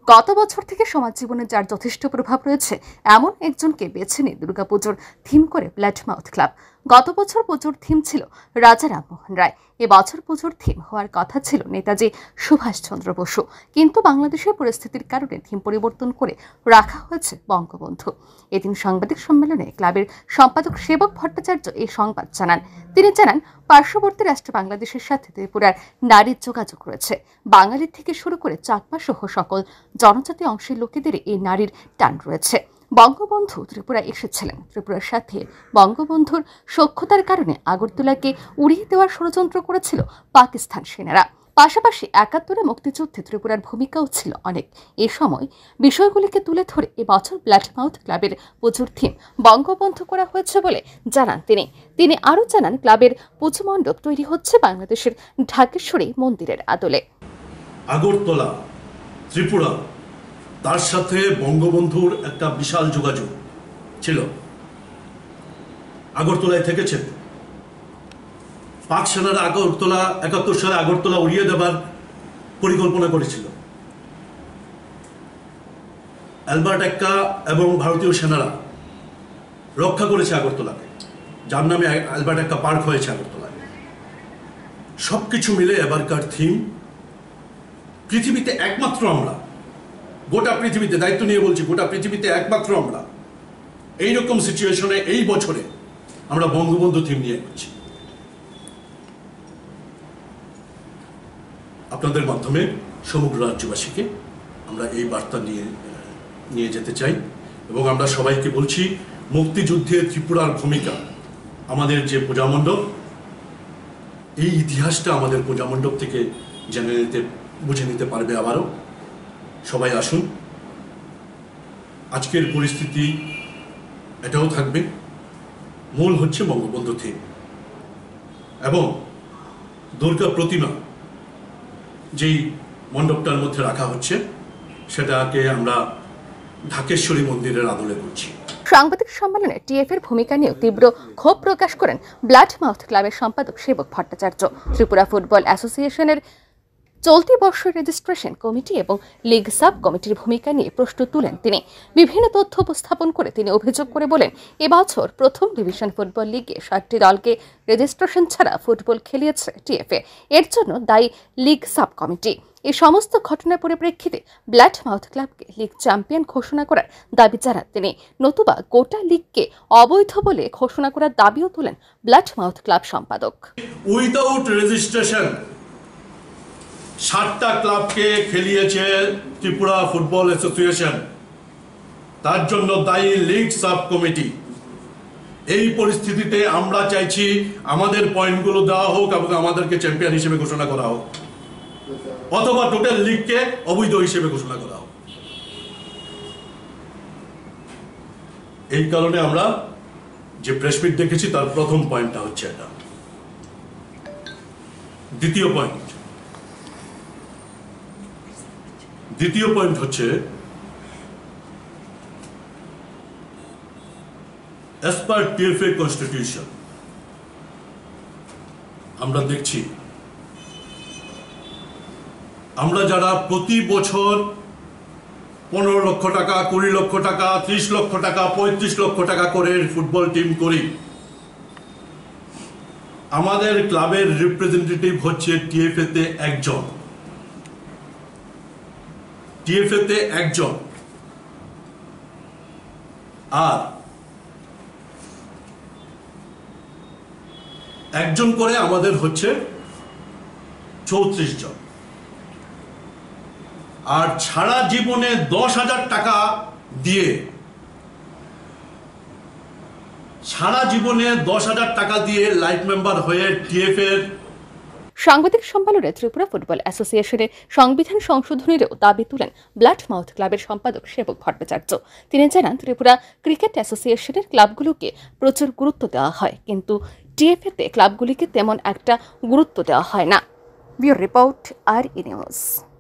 গত বছর থেকে সমাজ জীবনে যার যথেষ্ট প্রভাব রয়েছে এমন একজনকে বেছে নিয়ে দুর্গাপুজোর থিম করে ব্লাড মাউথ ক্লাব। গত বছর পুজোর থিম ছিল রাজা রামমোহন রায়। এবছর পুজোর থিম হওয়ার কথা ছিল নেতাজি সুভাষচন্দ্র বসু, কিন্তু বাংলাদেশের পরিস্থিতির কারণে থিম পরিবর্তন করে রাখা হয়েছে বঙ্গবন্ধু। এদিন সাংবাদিক সম্মেলনে ক্লাবের সম্পাদক সেবক ভট্টাচার্য এই সংবাদ জানান। তিনি জানান, পার্শ্ববর্তী রাষ্ট্র বাংলাদেশের সাথে ত্রিপুরার নারীর যোগাযোগ রয়েছে। বাঙালির থেকে শুরু করে চাকমা সহ সকল জনজাতি অংশের লোকেদের এই নারীর টান রয়েছে। বঙ্গবন্ধু ত্রিপুরা এসেছিলেন। ত্রিপুরার সাথে বঙ্গবন্ধুর সখ্যতার কারণে আগরতলাকে উড়িয়ে দেওয়ার ষড়যন্ত্র করেছিল পাকিস্তান সেনারা। পাশাপাশি ৭১ মুক্তিযুদ্ধে ত্রিপুরার ভূমিকাও ছিল অনেক। এ সময় বিষয়গুলিকে তুলে ধরে এবছর ব্লাড মাউথ ক্লাবের পুজোর থিম বঙ্গবন্ধু করা হয়েছে বলে জানান তিনি আরও জানান, ক্লাবের পুজো মণ্ডপ তৈরি হচ্ছে বাংলাদেশের ঢাকেশ্বরী মন্দিরের আদলে। আগরতলা, ত্রিপুরা, তার সাথে বঙ্গবন্ধুর একটা বিশাল যোগাযোগ ছিল। আগরতলায় থেকেছেন। পাক সেনারা আগরতলা ৭১ সালে আগরতলা উড়িয়ে দেবার পরিকল্পনা করেছিল। অ্যালবার্ট এক্কা এবং ভারতীয় সেনারা রক্ষা করেছে আগরতলাকে, যার নামে অ্যালবার্ট এক্কা পার্ক হয়েছে আগরতলায়। সবকিছু মিলে এবারকার থিম পৃথিবীতে একমাত্র আমরা, গোটা পৃথিবীতে, দায়িত্ব নিয়ে বলছি, গোটা পৃথিবীতে একমাত্র আমরা এইরকম সিচুয়েশনে এই বছরে আমরা বঙ্গবন্ধু থিম নিয়ে করছি। আপনাদের মাধ্যমে সমগ্র রাজ্যবাসীকে আমরা এই বার্তা নিয়ে যেতে চাই এবং আমরা সবাইকে বলছি, মুক্তিযুদ্ধে ত্রিপুরার ভূমিকা, আমাদের যে পূজামণ্ডপ, এই ইতিহাসটা আমাদের পূজামণ্ডপ থেকে বুঝে নিতে পারবে। আবারও সবাই আসুন। আজকের পরিস্থিতি এটাও থাকবে, মূল হচ্ছে বঙ্গবন্ধু থিম এবং দুর্গা প্রতিমা যেই মণ্ডপটার মধ্যে রাখা হচ্ছে সেটাকে আমরা ঢাকেশ্বরী মন্দিরের আদলে করছি। সাংবাদিক সম্মেলনে টিএফের ভূমিকা নিয়ে তীব্র ক্ষোভ প্রকাশ করেন ব্লাড মাউথ ক্লাবের সম্পাদক সেবক ভট্টাচার্য। ত্রিপুরা ফুটবল অ্যাসোসিয়েশনের চলতি বর্ষের রেজিস্ট্রেশন কমিটি এবং লিগ সাব কমিটির ভূমিকা নিয়ে প্রশ্ন তুলেন তিনি। বিভিন্ন তথ্য উপস্থাপন করে তিনি অভিযোগ করে বলেন, এবছর প্রথম ডিভিশন ফুটবল লিগে 7টি দলকে রেজিস্ট্রেশন ছাড়া ফুটবল খেলিয়েছে টিএফএ। এর জন্য দায়ী লিগ সাব কমিটি। এই সমস্ত ঘটনার পরিপ্রেক্ষিতে ব্লাড মাউথ ক্লাবকে লিগ চ্যাম্পিয়ন ঘোষণা করার দাবি জানান তিনি। নতুবা গোটা লিগকে অবৈধ বলে ঘোষণা করার দাবিও তোলেন ব্লাড মাউথ ক্লাব সম্পাদক। উইদাউট রেজিস্ট্রেশন 7টা ক্লাবকে খেলিয়েছে ত্রিপুরা ফুটবল অ্যাসোসিয়েশন, তার জন্য দায়ী লিগ সাব কমিটি। এই পরিস্থিতিতে আমরা চাইছি আমাদের পয়েন্টগুলো দেওয়া হোক এবং আমাদেরকে চ্যাম্পিয়ন হিসেবে ঘোষণা করা হোক, অথবা টোটাল লিগকে অবৈধ হিসেবে ঘোষণা করা হোক। এই কারণে আমরা যে প্রেসমিট দেখেছি তার প্রথম পয়েন্টটা হচ্ছে এটা। দ্বিতীয় পয়েন্ট হচ্ছে, as per TFA constitution আমরা দেখছি আমরা যারা প্রতি বছর 15 লক্ষ টাকা, 20 লক্ষ টাকা, 30 লক্ষ টাকা, 35 লক্ষ টাকা করে ফুটবল টিম করি, আমাদের ক্লাবের রিপ্রেজেন্টেটিভ হচ্ছে টিএফএতে একজন, আর একজন করে আমাদের হচ্ছে 34 জন। আর সারা জীবনে 10,000 টাকা দিয়ে, লাইফ মেম্বার হয়ে টিএফএর। সাংবাদিক সম্মেলনে ত্রিপুরা ফুটবল অ্যাসোসিয়েশনের সংবিধান সংশোধনেরও দাবি তুলেন ব্লাড মাউথ ক্লাবের সম্পাদক সেবক ভট্টাচার্য। তিনি জানান, ত্রিপুরা ক্রিকেট অ্যাসোসিয়েশনের ক্লাবগুলোকে প্রচুর গুরুত্ব দেওয়া হয়, কিন্তু টিএফএতে ক্লাবগুলিকে তেমন একটা গুরুত্ব দেওয়া হয় না। Bureau report, RE news.